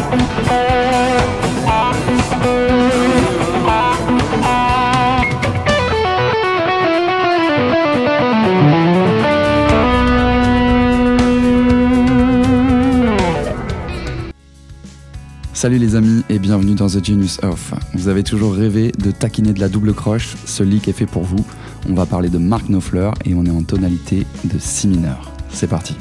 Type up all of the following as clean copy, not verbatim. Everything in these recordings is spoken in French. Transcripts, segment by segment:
Salut les amis et bienvenue dans The Genius Of. Vous avez toujours rêvé de taquiner de la double croche, ce lick est fait pour vous. On va parler de Mark Knopfler et on est en tonalité de Si mineur. C'est parti.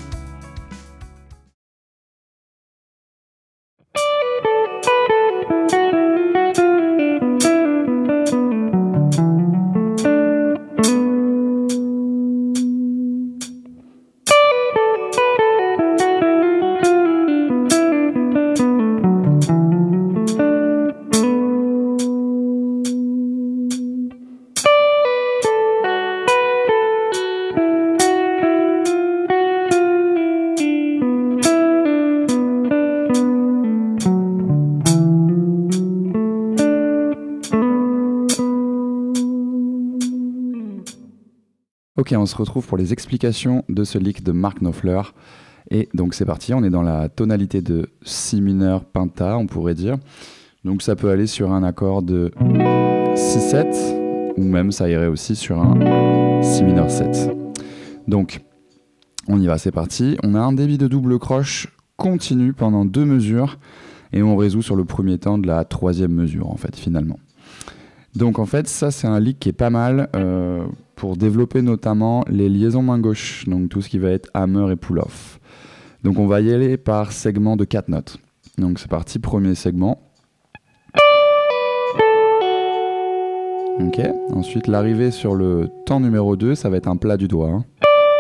Ok, on se retrouve pour les explications de ce lick de Mark Knopfler. Et donc c'est parti, on est dans la tonalité de Si mineur penta, on pourrait dire. Donc ça peut aller sur un accord de Si7, ou même ça irait aussi sur un Si mineur 7. Donc on y va, c'est parti. On a un débit de double croche continu pendant 2 mesures, et on résout sur le premier temps de la 3e mesure en fait finalement. Donc en fait ça c'est un lick qui est pas mal pour développer notamment les liaisons main gauche, donc tout ce qui va être hammer et pull-off. Donc on va y aller par segment de 4 notes. Donc c'est parti, premier segment. Ok, ensuite l'arrivée sur le temps numéro 2, ça va être un plat du doigt. Hein.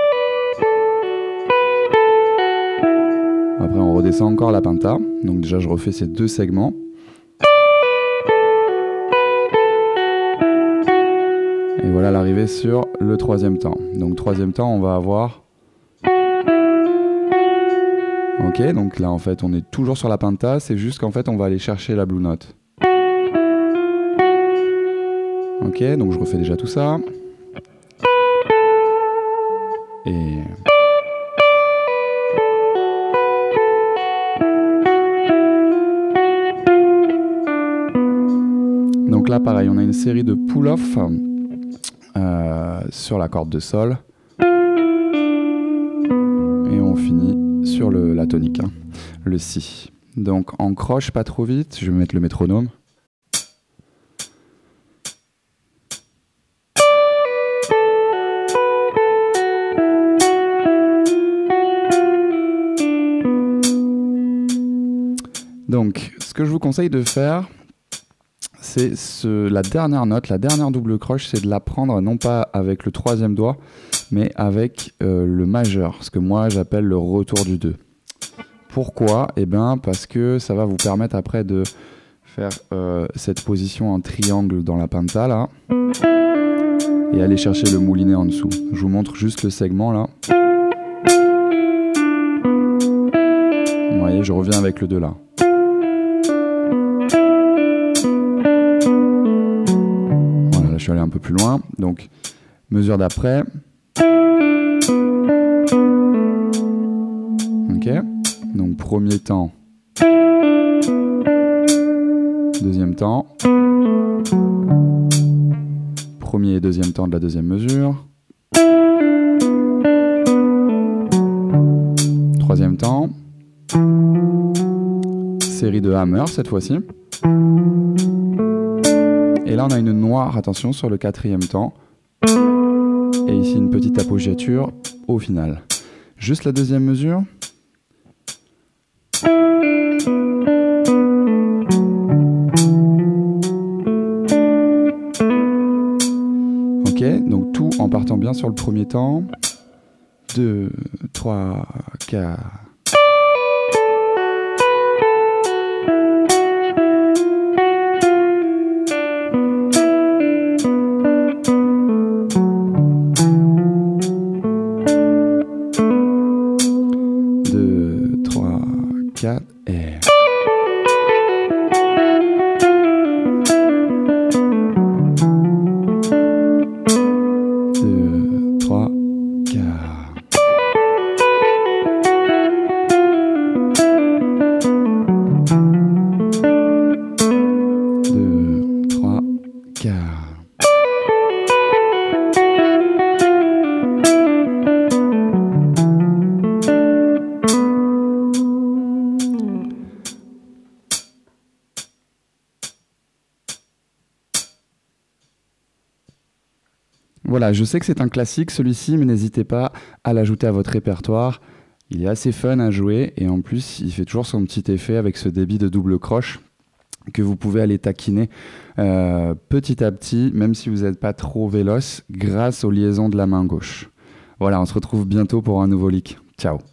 Après on redescend encore la penta, donc déjà je refais ces 2 segments. Et voilà l'arrivée sur le 3e temps. Donc 3e temps, on va avoir... Ok, donc là en fait on est toujours sur la penta, c'est juste qu'en fait on va aller chercher la blue note. Ok, donc je refais déjà tout ça. Et... donc là pareil, on a une série de pull-off. Sur la corde de sol et on finit sur la tonique, hein, le Si. Donc en croche pas trop vite, je vais mettre le métronome. Donc ce que je vous conseille de faire, c'est la dernière note, la dernière double croche, c'est de la prendre non pas avec le 3e doigt, mais avec le majeur, ce que moi j'appelle le retour du 2. Pourquoi? Eh bien parce que ça va vous permettre après de faire cette position en triangle dans la penta là, et aller chercher le moulinet en dessous. Je vous montre juste le segment là. Vous voyez, je reviens avec le 2 là. Je suis allé un peu plus loin, donc mesure d'après. Ok, donc premier temps, 2e temps, premier et 2e temps de la 2e mesure, 3e temps, série de hammer cette fois-ci. Et là on a une noire, attention, sur le 4e temps. Et ici une petite appoggiature au final. Juste la 2e mesure. Ok, donc tout en partant bien sur le premier temps. 2, 3, 4... et... Voilà, je sais que c'est un classique celui-ci, mais n'hésitez pas à l'ajouter à votre répertoire. Il est assez fun à jouer et en plus, il fait toujours son petit effet avec ce débit de double croche que vous pouvez aller taquiner petit à petit, même si vous n'êtes pas trop véloce, grâce aux liaisons de la main gauche. Voilà, on se retrouve bientôt pour un nouveau lick. Ciao.